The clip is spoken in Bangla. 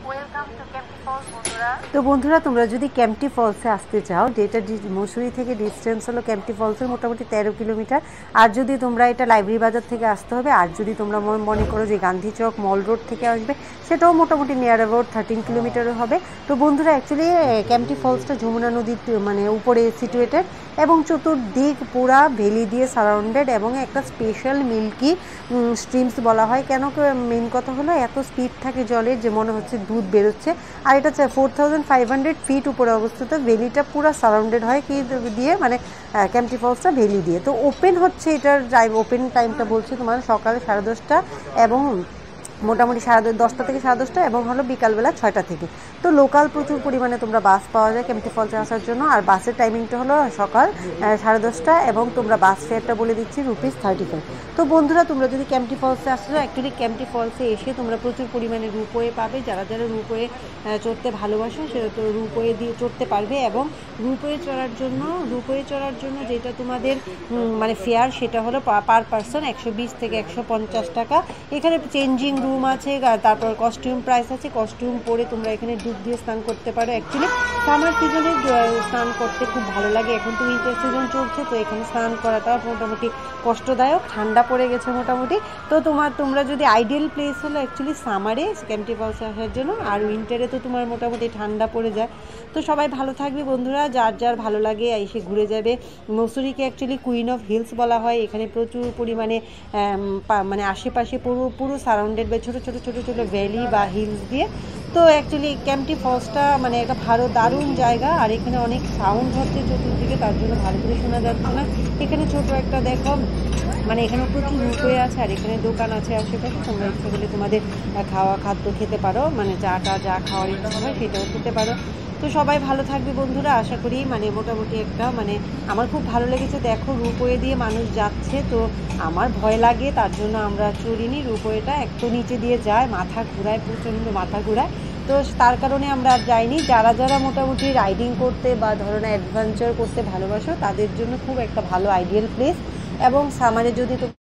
তো বন্ধুরা তোমরা যদি ক্যাম্পটি ফলসে আসতে চাও, যেটা মসুরি থেকে ডিস্টেন্স হলো ক্যাম্পটি ফলসের মোটামুটি 13 কিলোমিটার। আর যদি তোমরা এটা লাইব্রেরি বাজার থেকে আসতে হবে, আর যদি তোমরা মনে করো যে গান্ধী চক মল রোড থেকে আসবে, সেটাও মোটামুটি নিয়ার অ্যাবাউট 13 কিলোমিটারও হবে। তো বন্ধুরা অ্যাকচুয়ালি ক্যাম্পটি ফলসটা যমুনা নদীর মানে উপরে সিচুয়েটেড এবং চতুর্দিক পুরা ভ্যালি দিয়ে সারাউন্ডেড এবং একটা স্পেশাল মিল্কি স্ট্রিমস বলা হয়। কেন মেন কথা হলো এত স্পিড থাকে জলের যে মনে হচ্ছে দুধ বেরোচ্ছে। আর এটা 4500 ফিট উপরে অবস্থিত। ভ্যালিটা পুরো সারাউন্ডেড হয় কি দিয়ে, মানে ক্যাম্পটি ফলসটা ভ্যালি দিয়ে। তো ওপেন হচ্ছে এটার ওপেন টাইমটা বলছি তোমার সকালে 10:30 এবং মোটামুটি 10:30 থেকে 10:30 এবং হলো বিকালবেলা 6টা থেকে। তো লোকাল প্রচুর পরিমাণে তোমরা বাস পাওয়া যায় ক্যাম্পটি ফলসে আসার জন্য। আর বাসের টাইমিংটা হলো সকাল 10:30 এবং তোমরা বাস ফেয়ারটা বলে দিচ্ছি ₹35। তো বন্ধুরা তোমরা যদি ক্যাম্পটি ফলসে আসছো, অ্যাকচুয়ালি ক্যাম্পটি ফলসে এসে তোমরা প্রচুর পরিমাণে রূপওয়ে পাবে। যারা যারা রূপওয়ে চড়তে ভালোবাসো সেটা তো রূপওয়ে দিয়ে চড়তে পারবে। এবং রূপওয়ে চড়ার জন্য যেটা তোমাদের মানে ফেয়ার সেটা হলো পার পারসন 120 থেকে 150 টাকা। এখানে চেঞ্জিং রুম আছে, তারপর কস্টিউম প্রাইস আছে। কস্টিউম পরে তোমরা এখানে ডুব দিয়ে স্নান করতে পারো। অ্যাকচুয়ালি সামার সিজনে স্নান করতে খুব ভালো লাগে। এখন তো উইন্টার সিজন চলছে, তো এখানে স্নান করাটা মোটামুটি কষ্টদায়ক, ঠান্ডা পড়ে গেছে মোটামুটি। তো তোমরা যদি আইডিয়াল প্লেস হলো অ্যাকচুয়ালি সামারে ক্যাম্পটি ফলসে আসার জন্য, আর উইন্টারে তো তোমার মোটামুটি ঠান্ডা পড়ে যায়। তো সবাই ভালো থাকবে বন্ধুরা, যার যার ভালো লাগে এসে ঘুরে যাবে। মসুরিকে অ্যাকচুয়ালি কুইন অফ হিলস বলা হয়। এখানে প্রচুর পরিমাণে মানে আশেপাশে পুরো সারাউন্ডেড বাই ছোটো ছোটো ছোটো ছোটো ভ্যালি বা হিলস দিয়ে। তো অ্যাকচুয়ালি ক্যাম্পটি ফলসটা মানে একটা ভালো দারুণ জায়গা। আর এখানে অনেক সাউন্ড হচ্ছে চতুর্দিকে, তার জন্য ভালো করে শোনা যাচ্ছে না। এখানে ছোটো একটা দেখো মানে এখানে প্রচুর রূপওয়ে আছে, আর এখানে দোকান আছে আশেপাশে। তোমরা ইচ্ছা করলে তোমাদের খাদ্য খেতে পারো, মানে যা খাওয়ার ইচ্ছা হয় সেটাও খেতে পারো। তো সবাই ভালো থাকবে বন্ধুরা, আশা করি মানে মোটামুটি একটা মানে আমার খুব ভালো লেগেছে। দেখো রূপওয়ে দিয়ে মানুষ যাচ্ছে, তো আমার ভয় লাগে, তার জন্য আমরা চড়িনি। রূপওয়েটা একটু নিচে দিয়ে যায়, মাথা ঘুরায়, প্রচণ্ড মাথা ঘুরায়। তো তার কারণে আমরা আর যাইনি। যারা যারা মোটামুটি রাইডিং করতে বা ধরনের অ্যাডভেঞ্চার করতে ভালোবাসো তাদের জন্য খুব একটা ভালো আইডিয়াল প্লেস। এবং সামারে যদি